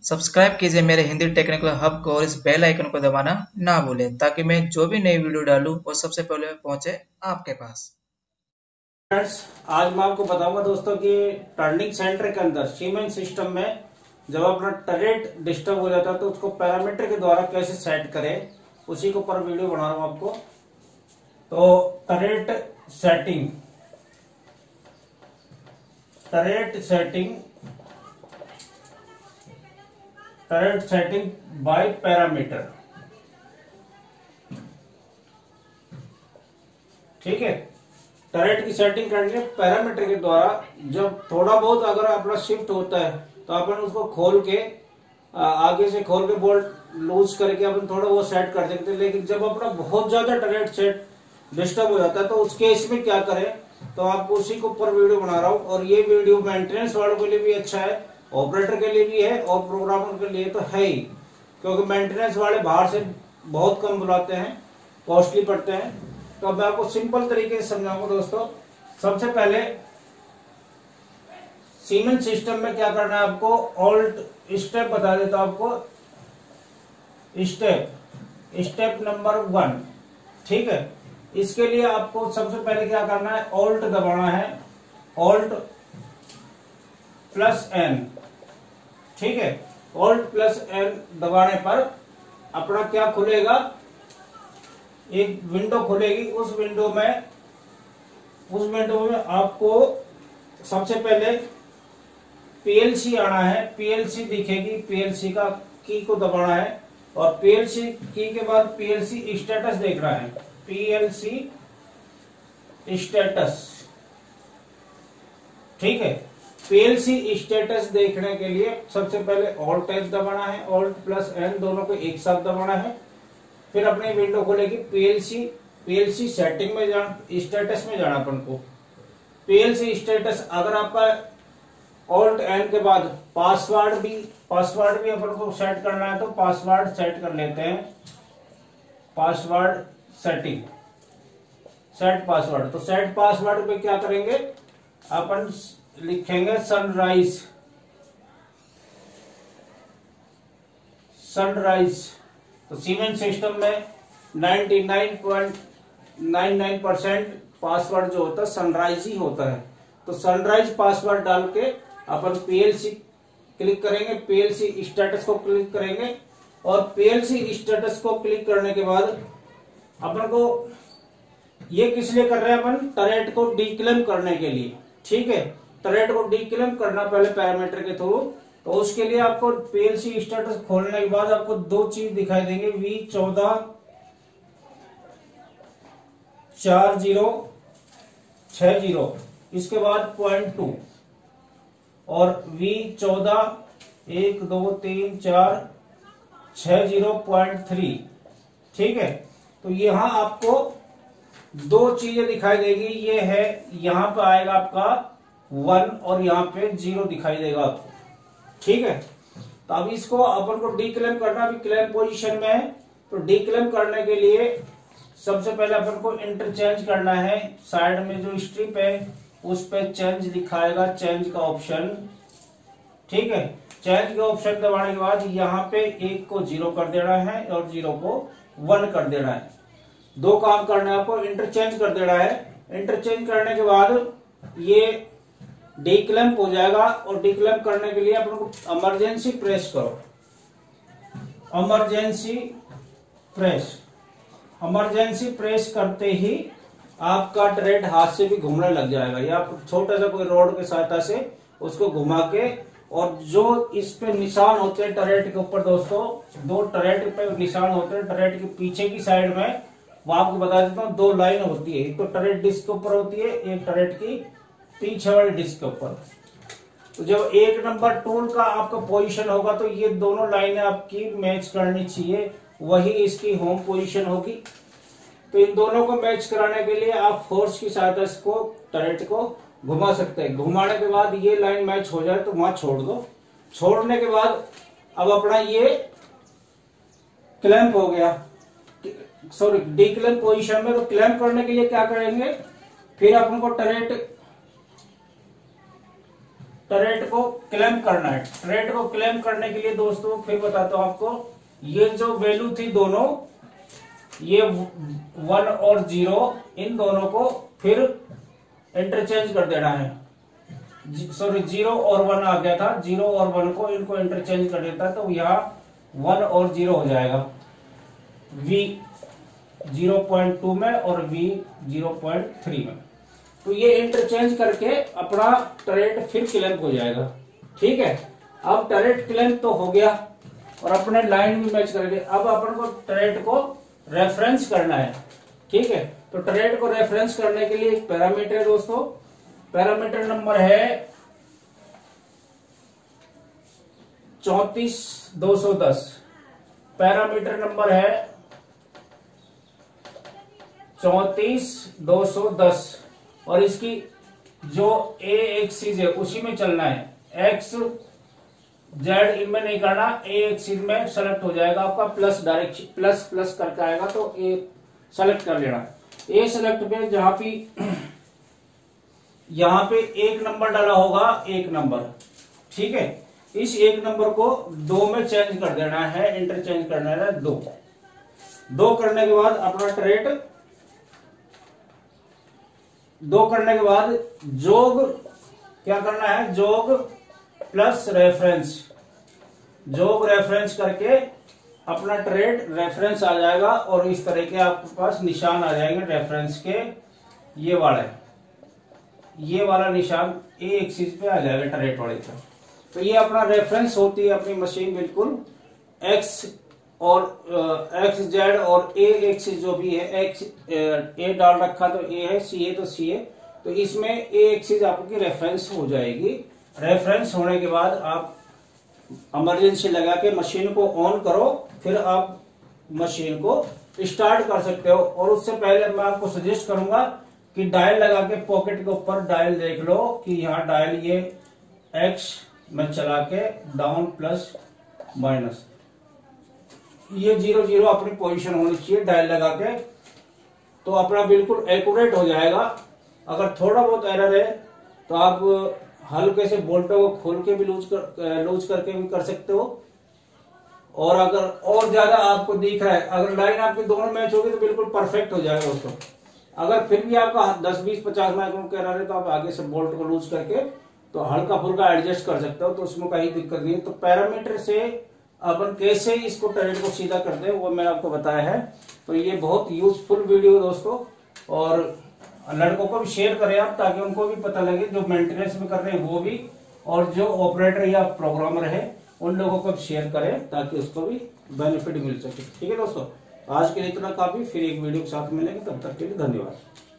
Subscribe कीजिए मेरे Hindi technical hub को और इस बेल आइकन को दबाना ना भूलें ताकि मैं जो भी नई वीडियो डालूं वो सबसे पहले पहुंचे आपके पास। फ्रेंड्स, आज मैं आपको बताऊंगा दोस्तों कि टर्निंग सेंटर के अंदर सीमेंट सिस्टम में जब अपना टर्रेट डिस्टर्ब हो जाता है तो उसको पैरामीटर के द्वारा कैसे सेट करें, उसी के ऊपर वीडियो बना रहा हूं आपको। तो टर्रेट सेटिंग बाय पैरामीटर, ठीक है। टरेट की सेटिंग करनी है पैरामीटर के द्वारा। जब थोड़ा बहुत अगर अपना शिफ्ट होता है तो अपन उसको खोल के आगे से खोल के बोल्ट लूज करके अपन थोड़ा वो सेट कर सकते हैं। लेकिन जब अपना बहुत ज्यादा टरेट सेट डिस्टर्ब हो जाता है तो उस केस में क्या करें, तो आपको उसी के ऊपर वीडियो बना रहा हूँ। और ये वीडियो मेंटेनेंस वालों के लिए भी अच्छा है, ऑपरेटर के लिए भी है और प्रोग्रामर के लिए तो है ही, क्योंकि मेंटेनेंस वाले बाहर से बहुत कम बुलाते हैं, कॉस्टली पड़ते हैं। तो अब मैं आपको सिंपल तरीके से समझाऊंगा दोस्तों। सबसे पहले सीमेंट सिस्टम में क्या करना है आपको, ऑल्ट स्टेप बता देता हूं आपको। स्टेप नंबर 1, ठीक है। इसके लिए आपको सबसे पहले क्या करना है, ऑल्ट दबाना है, ऑल्ट प्लस एन, ठीक है। ऑल्ट प्लस एन दबाने पर अपना क्या खुलेगा, एक विंडो खुलेगी। उस विंडो में आपको सबसे पहले पीएलसी आना है, पीएलसी दिखेगी, पीएलसी का की को दबाना है और पीएलसी की के बाद पीएलसी स्टेटस देखना है, पीएलसी स्टेटस, ठीक है। पीएलसी स्टेटस देखने के लिए सबसे पहले ऑल्ट एच दबाना है, ऑल्ट प्लस एन दोनों को एक साथ दबाना है। फिर अपनी विंडो खोलेगी, पीएलसी सेटिंग में जाना, स्टेटस में जाना अपन को। पीएलसी स्टेटस, अगर आपका ऑल्ट एन के बाद पासवर्ड भी अपन को सेट करना है तो पासवर्ड सेट कर लेते हैं। Password setting, set password. तो सेट पासवर्ड पे क्या करेंगे, अपन लिखेंगे सनराइज। तो सीमेंट सिस्टम में 99.99% पासवर्ड जो होता है सनराइज ही होता है। तो सनराइज पासवर्ड डाल के अपन पीएलसी क्लिक करेंगे, पीएलसी स्टेटस को क्लिक करेंगे और पीएलसी स्टेटस को क्लिक करने के बाद अपन को ये किस लिए कर रहे हैं, अपन टरेट को डीक्लेम करने के लिए, ठीक है। टरेट को डीक्लेम करना पहले पैरामीटर के थ्रू। तो उसके लिए आपको पीएलसी स्टेटस खोलने के बाद आपको दो चीज दिखाई देंगे, V144060, इसके बाद 0.2 और V14123460.3, ठीक है। तो यहां आपको दो चीजें दिखाई देगी, ये है यहां पे आएगा आपका 1 और यहां पे 0 दिखाई देगा आपको, ठीक है। तो अब इसको अपन को डीक्लेम करना, भी क्लेम पोजीशन में है। तो डीक्लेम करने के लिए सबसे पहले अपन को इंटरचेंज करना है। साइड में जो स्ट्रिप है उस पे चेंज दिखाएगा, चेंज का ऑप्शन, ठीक है। चेंज का ऑप्शन दबाने के बाद यहाँ पे 1 को 0 कर देना है और 0 को 1 कर देना है। दो काम करना है आपको, इंटरचेंज कर देना है। इंटरचेंज करने के बाद ये डीक्लेम हो जाएगा और डीक्लेम करने के लिए अपन को इमरजेंसी प्रेस करो, इमरजेंसी प्रेस करते ही आपका टरेट हाथ से भी घूमने लग जाएगा, या आप छोटा सा कोई रोड के सहायता से उसको घुमा के, और जो इस पे निशान होते हैं टरेट के ऊपर दोस्तों, दो टरेट पे निशान होते हैं टरेट के पीछे की साइड में, वो आपको बता देता हूँ। दो लाइन होती है, एक तो टरेट डिस्क के ऊपर होती है, एक टरेट की पीछे वाले डिस्क के ऊपर। तो जब 1 नंबर टूल का आपका पोजीशन होगा तो ये दोनों लाइनें आपकी मैच करनी चाहिए, वही इसकी होम पोजीशन होगी। तो इन दोनों को मैच कराने के लिए आप फोर्स की सहायता से टरेट को घुमा सकते हैं। घुमाने के बाद ये लाइन मैच हो जाए तो वहां छोड़ दो। छोड़ने के बाद अब अपना ये क्लैंप हो गया, सॉरी डीक्लैंप पोजीशन में। तो क्लैंप करने के लिए क्या करेंगे, फिर अपन को टरेट टरेट को क्लेम करना है। टरेट को क्लेम करने के लिए दोस्तों फिर बताता हूं आपको, ये जो वैल्यू थी दोनों, ये 1 और 0, इन दोनों को फिर इंटरचेंज कर देना है। सॉरी 0 और 1 आ गया था, 0 और 1 को इनको इंटरचेंज कर देता है, तो यहाँ 1 और 0 हो जाएगा, v 0.2 में और v 0.3 में। तो ये इंटरचेंज करके अपना टरेट फिर क्लेम हो जाएगा। ठीक है, अब टरेट क्लेम तो हो गया और अपने लाइन भी मैच कर गए। अब अपन को टरेट को रेफरेंस करना है। ठीक है, तो टरेट को रेफरेंस करने के लिए एक पैरामीटर है दोस्तों, पैरामीटर नंबर है 34210। पैरामीटर नंबर है 34210 और इसकी जो ए एक्सिस है उसी में चलना है। एक्स जेड इनमें नहीं करना, ए एक्सिस में सेलेक्ट हो जाएगा आपका, प्लस डायरेक्शन प्लस प्लस करके आएगा तो ए सेलेक्ट कर लेना। ए सेलेक्ट पे जहां पे यहां पे एक नंबर डाला होगा, एक नंबर। ठीक है, इस एक नंबर को 2 में चेंज कर देना है, इंटरचेंज करना है 2 करने के बाद अपना टरेट 2 करने के बाद जोग क्या करना है, जोग प्लस रेफरेंस, जोग रेफरेंस करके अपना टरेट रेफरेंस आ जाएगा और इस तरह के आपके पास निशान आ जाएंगे रेफरेंस के। ये वाला निशान ए एक्सिस पे आ जाएगा टरेट वाले का। तो ये अपना रेफरेंस होती है अपनी मशीन, बिल्कुल एक्स और एक्स जेड और ए एक्सिस जो भी है, एक्स ए डाल रखा तो ए है, सी है तो सी है, तो इसमें ए एक्सिस आपकी रेफरेंस हो जाएगी। रेफरेंस होने के बाद आप इमरजेंसी लगा के मशीन को ऑन करो, फिर आप मशीन को स्टार्ट कर सकते हो। और उससे पहले मैं आपको सजेस्ट करूंगा कि डायल लगा के पॉकेट के ऊपर डायल देख लो कि यहाँ डायल ये एक्स में चला के डाउन प्लस माइनस, ये 0 0 अपनी पोजीशन होनी चाहिए डायल लगा के, तो अपना बिल्कुल एक्यूरेट हो जाएगा। अगर थोड़ा बहुत एरर है तो आप हल्के से बोल्टों को खोल के भी लूज करके भी कर सकते हो। और अगर और ज्यादा आपको दिख रहा है, अगर लाइन आपकी दोनों मैच होगी तो बिल्कुल परफेक्ट हो जाएगा दोस्तों। अगर फिर भी आपका 10 20 50 माइक्रोन का एरर है तो आप आगे से बोल्ट को लूज करके तो हल्का फुल्का एडजस्ट कर सकते हो, तो उसमें कहीं दिक्कत नहीं है। तो पैरामीटर से अपन कैसे इसको टरेट को सीधा करते हैं वो मैंने आपको बताया है। तो ये बहुत यूजफुल वीडियो दोस्तों, और लड़कों को भी शेयर करें आप, ताकि उनको भी पता लगे, जो मेंटेनेंस में कर रहे हैं वो भी, और जो ऑपरेटर या प्रोग्रामर है उन लोगों को भी शेयर करें ताकि उसको भी बेनिफिट मिल सके। ठीक है दोस्तों, आज के लिए इतना काफी, फिर एक वीडियो के साथ मिलेंगे, तब तक के लिए धन्यवाद।